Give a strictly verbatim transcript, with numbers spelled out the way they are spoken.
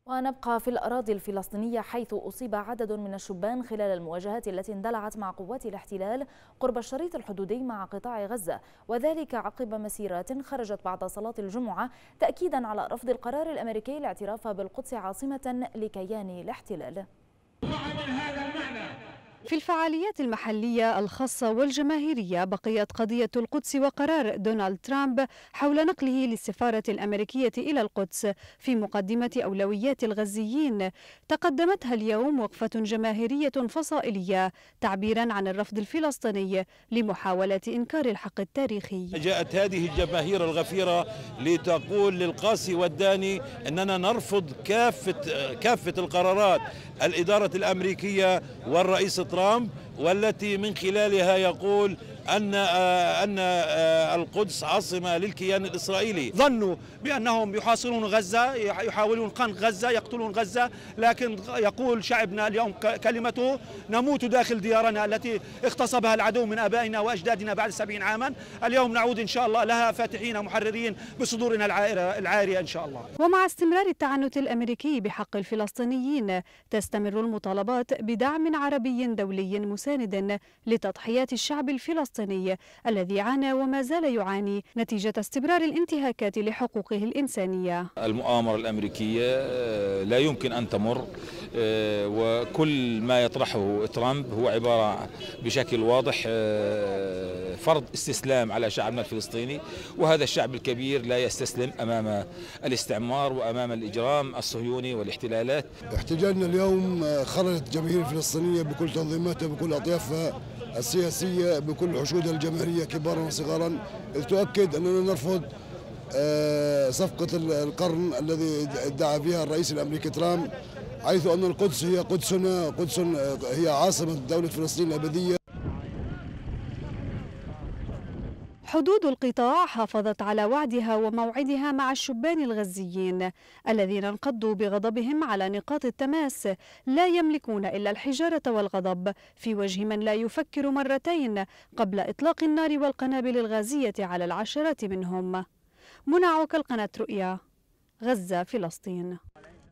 ونبقى في الأراضي الفلسطينية، حيث أصيب عدد من الشبان خلال المواجهات التي اندلعت مع قوات الاحتلال قرب الشريط الحدودي مع قطاع غزة، وذلك عقب مسيرات خرجت بعد صلاة الجمعة تأكيدا على رفض القرار الأمريكي الاعتراف بالقدس عاصمة لكيان الاحتلال. في الفعاليات المحلية الخاصة والجماهيرية بقيت قضية القدس وقرار دونالد ترامب حول نقله للسفارة الأمريكية إلى القدس في مقدمة أولويات الغزيين. تقدمتها اليوم وقفة جماهيرية فصائلية تعبيرا عن الرفض الفلسطيني لمحاولة إنكار الحق التاريخي. جاءت هذه الجماهير الغفيرة لتقول للقاسي والداني أننا نرفض كافة كافة القرارات الإدارة الأمريكية والرئيس ترامب، والتي من خلالها يقول أن أن القدس عاصمة للكيان الإسرائيلي. ظنوا بأنهم يحاصرون غزة، يحاولون خنق غزة، يقتلون غزة، لكن يقول شعبنا اليوم كلمته: نموت داخل ديارنا التي اغتصبها العدو من آبائنا وأجدادنا بعد سبعين عاما. اليوم نعود إن شاء الله لها فاتحين محررين بصدورنا العارية إن شاء الله. ومع استمرار التعنت الأمريكي بحق الفلسطينيين، تستمر المطالبات بدعم عربي دولي مساند لتضحيات الشعب الفلسطيني الذي عانى وما زال يعاني نتيجة استمرار الانتهاكات لحقوقه الإنسانية. المؤامرة الأمريكية لا يمكن أن تمر، وكل ما يطرحه ترامب هو عبارة بشكل واضح فرض استسلام على شعبنا الفلسطيني، وهذا الشعب الكبير لا يستسلم أمام الاستعمار وأمام الإجرام الصهيوني والاحتلالات. احتجاجنا اليوم خرجت الجماهير الفلسطينية بكل تنظيماتها بكل أطيافها السياسية بكل حشودها الجماهيرية كبارا وصغارا، تؤكد أننا نرفض صفقة القرن الذي ادعى فيها الرئيس الأمريكي ترامب، حيث أن القدس هي قدسنا، قدس هي عاصمة دولة فلسطين الأبدية. حدود القطاع حافظت على وعدها وموعدها مع الشبان الغزيين الذين انقضوا بغضبهم على نقاط التماس، لا يملكون إلا الحجارة والغضب في وجه من لا يفكر مرتين قبل إطلاق النار والقنابل الغازية على العشرات منهم. منى عوكل، قناة رؤيا، غزة، فلسطين.